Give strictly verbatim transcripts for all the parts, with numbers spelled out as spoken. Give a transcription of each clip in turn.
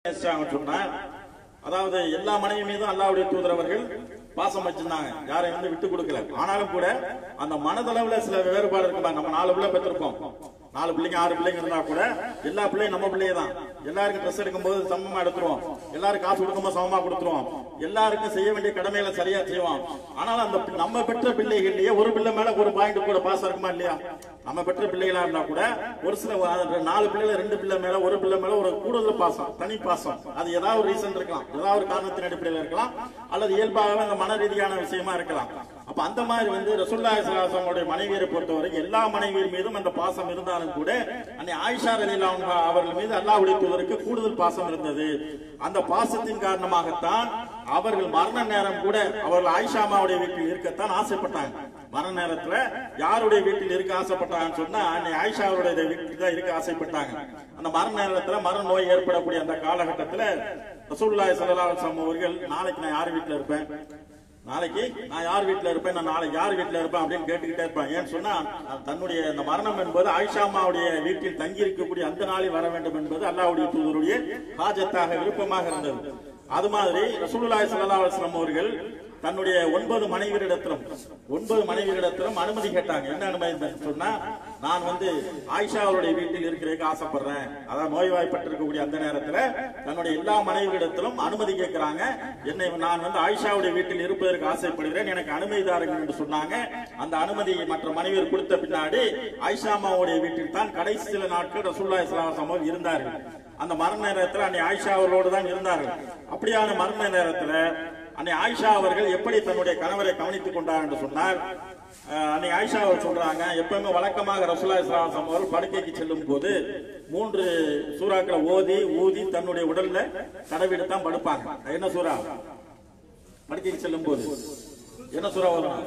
சொன்னா அதாவது எல்லா மனைவி மீதும் அல்லாஹ்வுடைய தூதர் அவர்கள் பாசம் வச்சிருந்தாங்க, யாரையும் வந்து விட்டு கொடுக்கல. ஆனாலும் கூட அந்த மனதளவுல சில வேறுபாடு இருக்குமா. நம்ம நாலு பிள்ளை பெற்றிருக்கோம், நாலு பிள்ளைங்க ஆறு பிள்ளைங்க இருந்தா கூட எல்லா பிள்ளையும் நம்ம பிள்ளையே தான். எல்லாருக்கும் ட்ரெஸ் எடுக்கும் போது சமமா எடுத்துருவோம், எல்லாரும் காசு கொடுக்கும்போது சமமா கொடுத்துருவோம், எல்லாருக்கும் செய்ய வேண்டிய கடமைகளை சரியா செய்வோம். ஆனாலும் அந்த நம்ம பெற்ற பிள்ளைகள்லயே ஒரு பிள்ளை மேல ஒரு பாயிண்ட் கூட பாசம் இருக்குமா இல்லையா? நம்ம பெற்ற பிள்ளைகளா இருந்தா கூட ஒரு சில நாலு பிள்ளைல ரெண்டு பிள்ளை மேல ஒரு பிள்ளை மேல ஒரு கூடுதல் பாசம், தனி பாசம். அது ஏதாவது ஒரு ரீசன் இருக்கலாம், ஏதாவது ஒரு காரணத்தின் அடிப்படையில் இருக்கலாம், அல்லது இயல்பாகவே அந்த மன ரீதியான விஷயமா இருக்கலாம். அப்ப அந்த மாதிரி வந்து ரசூலுல்லாஹி ஸல்லல்லாஹு அலைஹி வஸல்லம் மனைவியரை பொறுத்தவரைக்கும் எல்லா மனைவியர் மீதும் அந்த பாசம் இருந்தாலும் கூட அன்னை ஆயிஷா ரலியல்லாஹு அன்ஹா அவர்கள் மீது அல்லாஹ்வுடைய தூதருக்கு கூடுதல் பாசம் இருந்தது. அந்த பாசத்தின் காரணமாகத்தான் அவர்கள் மரண நேரம் கூட அவர்கள் ஆயிஷா அம்மாவுடைய வீட்டில் இருக்கத்தான் ஆசைப்பட்டாங்க. மரண நேரத்துல யாருடைய வீட்டில் இருக்க ஆசைப்பட்டாங்கன்னு சொன்னா அன்னை ஆயிஷா அவருடைய வீட்டில் தான் இருக்க ஆசைப்பட்டாங்க. அந்த மரண நேரத்துல மரண நோய் ஏற்படக்கூடிய அந்த காலகட்டத்துல ரசூலுல்லாஹி ஸல்லல்லாஹு அலைஹி வஸல்லம் அவர்கள் நாளைக்கு நான் யார் வீட்டுல இருப்பேன், நாளைக்கு நான் யார் வீட்டுல இருப்பேன், நான் நாளைக்கு யார் வீட்டுல இருப்பேன் அப்படின்னு கேட்டுக்கிட்டே இருப்பேன். ஏன்னு சொன்னா தன்னுடைய இந்த மரணம் என்பது ஆயிஷா அம்மாவுடைய வீட்டில் தங்கி இருக்கக்கூடிய அந்த நாளில் வர வேண்டும் என்பது அல்லாஹ்வுடைய தூதருடைய ஹாஜத்தாக விருப்பமாக இருந்தது. அது மாதிரி ரசூலுல்லாஹி ஸல்லல்லாஹு அலைஹி வஸல்லம் அவர்கள் தன்னுடைய ஒன்பது மனைவியரிடத்திலும் ஒன்பது மனைவியரிடத்திலும் அனுமதி கேட்டாங்க. என்ன அனுமதி சொன்னா, நான் வந்து ஆயிஷா அவருடைய வீட்டில் இருக்கிறதுக்கு ஆசைப்படுறேன். அதான் நோய்வாய்ப்பட்டிருக்கக்கூடிய அந்த நேரத்துல தன்னுடைய எல்லா மனைவியிடத்திலும் அனுமதி கேட்கிறாங்க. என்னை நான் வந்து ஆயிஷாவுடைய வீட்டில் இருப்பதற்கு ஆசைப்படுகிறேன், எனக்கு அனுமதி தாருங்கள் என்று சொன்னாங்க. அந்த அனுமதி மற்ற மனைவியர் கொடுத்த பின்னாடி ஆயிஷா அம்மாவுடைய வீட்டில் தான் கடைசி சில நாட்கள் ரசூலுல்லாஹி ஸல்லல்லாஹு அலைஹி வஸல்லம் இருந்தார்கள். அந்த மரண நேரத்தில் அன்னை ஆயிஷா அவர்களோடு தான் இருந்தார்கள். அப்படியான மரண நேரத்துல அன்னை ஆயிஷா அவர்கள் எப்படி தன்னுடைய கணவரை கவனித்துக் கொண்டார் என்று சொன்னார். அன்னை ஆயிஷா அவர் சொல்றாங்க, எப்பவுமே வழக்கமாக ரசூலுல்லாஹி ஸல்லல்லாஹு அலைஹி வஸல்லம் அவர்கள் படுக்கைக்கு செல்லும் போது மூன்று சூறாக்களை ஓதி ஊதி தன்னுடைய உடல்ல தடவிட்டு தான் படுப்பாங்க. என்ன சூறா? படுக்கைக்கு செல்லும் போது என்ன சூறா ஓதணும்?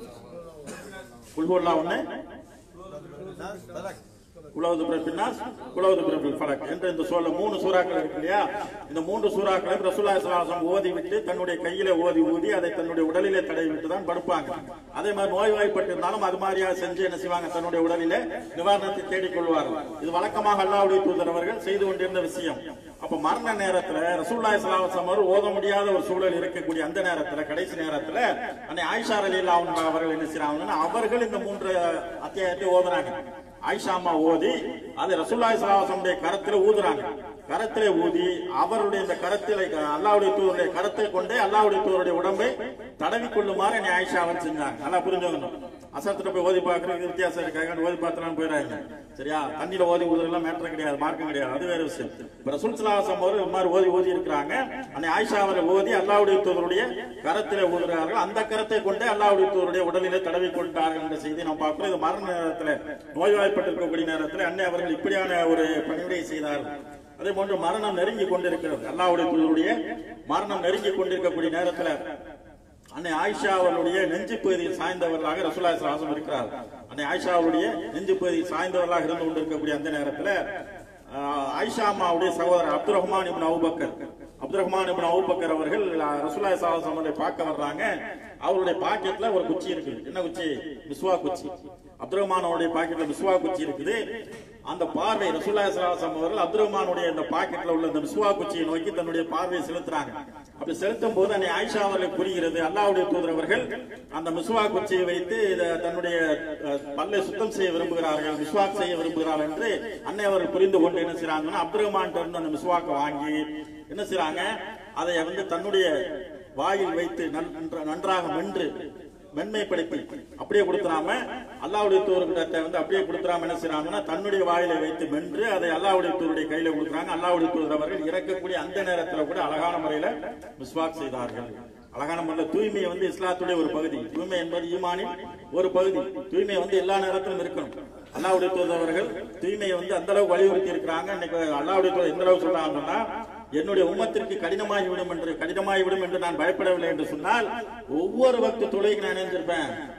குல் ஹுவல்லாஹு ஒண்ணு, குலவது பின்னாஸ், குலவது பிரபில் ஃபலக் என்ற இந்த சொல்ல மூணு சூறாக்கள் இருக்கு இல்லையா? இந்த மூன்று சூறாக்களை ரசூலுல்லாஹி ஸல்லல்லாஹு அலைஹி வஸல்லம் ஓதி விட்டு தன்னுடைய கையில ஓதி ஊதி அதை தன்னுடைய உடலிலே தடவி விட்டு தான் படுப்பாங்க. அதே மாதிரி நோய்வாய்ப்பட்டு இருந்தாலும் அது மாதிரியா செஞ்சு என்ன செய்வாங்க, தன்னுடைய உடலிலே நிவாரணத்தை தேடிக் கொள்வார்கள். இது வழக்கமாக அல்லாஹ்வுடைய தூதர் அவர்கள் செய்து கொண்டிருந்த விஷயம். அப்ப மரண நேரத்துல ரசூலுல்லாஹி ஸல்லல்லாஹு அலைஹி வஸல்லம் ஓத முடியாத ஒரு சூழல் இருக்கக்கூடிய அந்த நேரத்துல கடைசி நேரத்துல அன்னை ஆயிஷா ரலியல்லாஹு அன்ஹா அவர்கள் என்ன செய்றாங்கன்னா அவர்கள் இந்த மூன்று அத்தியாயத்தை ஓதுறாங்க. ஆயிஷா அம்மா ஓதி அதை ரசூலுல்லாஹி ஸல்லல்லாஹு அலைஹி வஸல்லம் கரத்துல ஊதுறாங்க. கரத்திலே ஊதி அவருடைய இந்த கரத்திலே அல்லாஹ்வுடைய தூதருடைய கரத்தை கொண்டே அல்லாஹ்வுடைய தூதருடைய உடம்பை தடவி கொள்ளுமாறு என்னை ஆயிஷா அவன் செஞ்சாங்க. நல்லா புரிஞ்சுக்கணும். அசத்துல போய் ஓதி பார்க்கறது வித்தியாசம் இருக்காங்க, ஓதி பார்த்துலாம் போயிடாங்க. சரியா? தண்ணியில ஓதி ஊதுறதுலாம் மேட்டர் கிடையாது, மார்க்கம் கிடையாது, அது வேற விஷயம். இப்ப ரசூல் ஸல்லல்லாஹு அலைஹி வஸல்லம் இந்த மாதிரி ஓதி ஊதி இருக்கிறாங்க. அன்னை ஆயிஷா அவர்கள் ஓதி அல்லாஹ்வுடைய தூதருடைய கரத்திலே ஊதுறார்கள். அந்த கரத்தை கொண்டே அல்லாஹ்வுடைய தூதருடைய உடலிலே தடவி கொண்டார்கள் என்ற செய்தி நாம் பார்க்கிறோம். இது மரண நேரத்தில் நோய்வாய்ப்பட்டிருக்கக்கூடிய நேரத்தில் அன்னை அவர்கள் இப்படியான ஒரு பணிவிடை செய்தார்கள். அதே போன்று மரணம் நெருங்கி கொண்டிருக்கிறது. அல்லாஹ்வுடைய தூதருடைய மரணம் நெருங்கி கொண்டிருக்கக்கூடிய நேரத்தில் அன்னை ஆயிஷா அவர்களுடைய நெஞ்சு பகுதியில் சாய்ந்தவர்களாக ரசூலுல்லாஹி ஸல்லல்லாஹு அலைஹி வஸல்லம் இருக்கிறார். அன்னை ஆயிஷா அவருடைய நெஞ்சு பகுதியில் சாய்ந்தவர்களாக இருந்து கொண்டிருக்கக்கூடிய அந்த நேரத்தில் ஆயிஷா அம்மாவுடைய சகோதரர் Abdur Rahman ibn Abu Bakr Abdur Rahman ibn Abu Bakr அவர்கள் ரசூலுல்லாஹி ஸல்லல்லாஹு அலைஹி வஸல்லம் பார்க்க வர்றாங்க. அவருடைய பாக்கெட்ல ஒரு குச்சி இருக்குது. என்ன குச்சி? மிஸ்வா குச்சி. அப்துர் ரஹ்மானுடைய பாக்கெட்ல மிஸ்வா குச்சி இருக்குது. அந்த பார்வை ரசூலுல்லாஹி ஸல்லல்லாஹு அலைஹி வஸல்லம் அவர்கள் அப்துர் ரஹ்மானுடைய அந்த பாக்கெட்ல உள்ள அந்த மிஸ்வா குச்சியை நோக்கி தன்னுடைய பார்வையை செலுத்துறாங்க. அப்படி செலுத்தும் போது அன்னை ஆயிஷா அவர்களுக்கு புரிகிறது, அல்லாஹ்வுடைய தூதர் அவர்கள் அந்த மிஸ்வா குச்சியை வைத்து தன்னுடைய பல்லை சுத்தம் செய்ய விரும்புகிறார்கள், மிஸ்வாக் செய்ய விரும்புகிறார்கள் என்று அன்னை அவர்கள் புரிந்து கொண்டு என்ன செய்யறாங்கன்னா அப்துர் ரஹ்மான் இருந்து அந்த மிஸ்வாக்கை வாங்கி என்ன செய்யறாங்க, அதை வந்து தன்னுடைய வாயில் வைத்து நன்றாக மென்று மென்மைப்படுத்தி அப்படியே கொடுத்துறாம அல்லாஹ்வுடைய தூதர்கிட்ட வந்து அப்படியே கொடுத்துறாம என்ன செய்யறாங்கன்னா தன்னுடைய வாயிலை வைத்து மென்று அதை அல்லாஹ்வுடைய தூதருடைய கையில கொடுக்குறாங்க. அல்லாஹ்வுடைய தூதர் அவர்கள் இறக்கக்கூடிய அந்த நேரத்துல கூட அழகான முறையில மிஸ்வாக் செய்தார்கள். அழகான முறையில் தூய்மை வந்து இஸ்லாத்துடைய ஒரு பகுதி. தூய்மை என்பது ஈமானின் ஒரு பகுதி. தூய்மை வந்து எல்லா நேரத்திலும் இருக்கணும். அல்லாஹ்வுடைய தூதர் அவர்கள் தூய்மையை வந்து அந்த அளவுக்கு வலியுறுத்தி இருக்கிறாங்க. இன்னைக்கு அல்லாஹ்வுடைய தூதர் எந்த அளவுக்கு சொல்றாங்கன்னா, என்னுடைய உம்மத்திற்கு கடினமாகிவிடும் என்று கடினமாகிவிடும் என்று நான் பயப்படவில்லை என்று சொன்னால் ஒவ்வொரு வக்து தொழுகைக்கு நான் நினைஞ்சிருப்பேன்.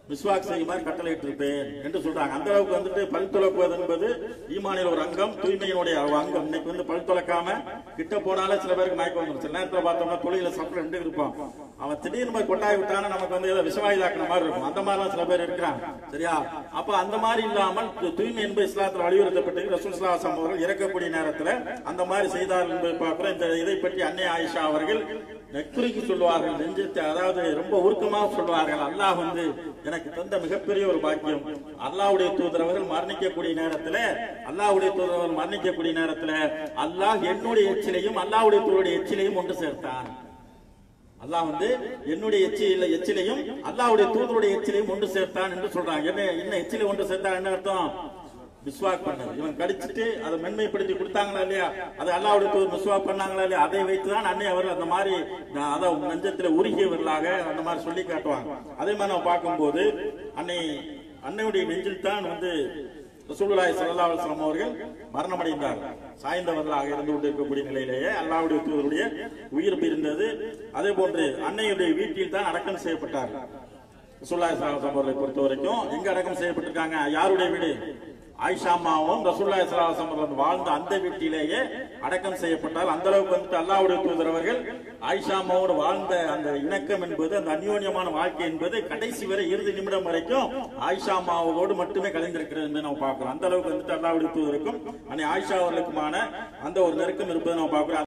மிஸ்வாக் செய்யுமாறு கட்டளையிட்டிருப்பேன் என்று சொல்றாங்க. அந்த அளவுக்கு வந்துட்டு பல் துலக்குவது என்பது ஈமானில் ஒரு அங்கம், தூய்மையினுடைய அங்கம். இன்னைக்கு வந்து பல் துலக்காம கிட்ட போனாலே சில பேருக்கு மயக்கம் வந்துடும். சில நேரத்தில் பார்த்தோம்னா தொழில சப்ளை ரெண்டு இருப்போம், அவன் திடீர்னு போய் கொட்டாய் விட்டானா நமக்கு வந்து ஏதோ விஷவாயுதாக்குன மாதிரி இருக்கும். அந்த மாதிரிலாம் சில பேர் இருக்கிறாங்க. சரியா? அப்ப அந்த மாதிரி இல்லாமல் தூய்மை என்பது இஸ்லாத்தில் வலியுறுத்தப்பட்டு ரசூல் ஸல்லல்லாஹு அலைஹி வஸல்லம் அவர்கள் இறக்கக்கூடிய நேரத்தில் அந்த மாதிரி செய்தார்கள் என்பதை பார்க்கிறோம். இந்த இதை பற்றி அன்னை ஆயிஷா அவர்கள் நெக்குறிக்கு சொல்லுவார்கள், நெஞ்சத்தை அதாவது ரொம்ப உருக்கமாக சொல்வார்கள். அல்லாஹ் வந்து எனக்கு தந்த மிகப்பெரிய ஒரு பாக்கியம். அல்லாஹ்வுடைய தூதரவர்கள் மரணிக்கக்கூடிய நேரத்தில் அல்லாஹ்வுடைய தூதரவர்கள் மரணிக்கக்கூடிய நேரத்தில் அல்லாஹ் என்னுடைய எச்சிலையும் அல்லாஹ்வுடைய தூதருடைய எச்சிலையும் ஒன்று சேர்த்தான். அல்லாஹ் வந்து என்னுடைய எச்சில எச்சிலையும் அல்லாஹ்வுடைய தூதருடைய எச்சிலையும் ஒன்று சேர்த்தான் என்று சொல்றாங்க. என்ன என்ன எச்சிலை ஒன்று சேர்த்தான் என்ன அர்த்தம்? மிஸ்வாக் பண்ணது. இவன் கடிச்சிட்டு அதை மென்மைப்படுத்தி கொடுத்தாங்களா இல்லையா, அது அல்லாஹ்வுடைய தூதர் மிஸ்வாக் பண்ணாங்களா இல்லையா, அதை வைத்துதான் அன்னை அவர்கள் அந்த மாதிரி அதான் நெஞ்சத்துல உருகியவர்களாக அந்த மாதிரி சொல்லி காட்டுவாங்க. அதே மாதிரி நம்ம பார்க்கும்போது அன்னை அன்னையுடைய நெஞ்சில் தான் வந்து ரசூலுல்லாஹி ஸல்லல்லாஹு அலைஹி வஸல்லம் அவர்கள் மரணமடைந்தார்கள். சாய்ந்தவர்களாக இருந்து கொண்டிருக்கக்கூடிய நிலையிலேயே அல்லாஹ்வுடைய தூதருடைய உயிர் பிரிந்தது. அதே போன்று அன்னையுடைய வீட்டில் தான் அடக்கம் செய்யப்பட்டார்கள். ரசூலுல்லாஹி ஸல்லல்லாஹு அலைஹி வஸல்லம் அவர்களை பொறுத்த வரைக்கும் எங்க அடக்கம் செய்யப்பட்டிருக்காங்க? யாருடைய வீடு? ஆயிஷா அம்மாவும் ரசூலுல்லாஹி ஸல்லல்லாஹு அலைஹி வஸல்லம் வாழ்ந்த அந்த வீட்டிலேயே அடக்கம் செய்யப்பட்டால் அந்த அளவுக்கு வந்து அல்லாஹ்வுடைய தூதர் அவர்கள் ஆயிஷா அம்மாவோடு வாழ்ந்த அந்த இணக்கம் என்பது, அந்த அந்யோன்யமான வாழ்க்கை என்பது கடைசி வரை இறுதி நிமிடம் வரைக்கும் ஆயிஷா அம்மாவோடு மட்டுமே கலந்திருக்கிறது என்று நம்ம பார்க்கிறோம். அந்த அளவுக்கு வந்துட்டு அல்லாஹ்வுடைய தூதருக்கும் அன்னை ஆயிஷா அவர்களுக்குமான அந்த ஒரு நெருக்கம் இருப்பதை நம்ம பார்க்கிறோம்.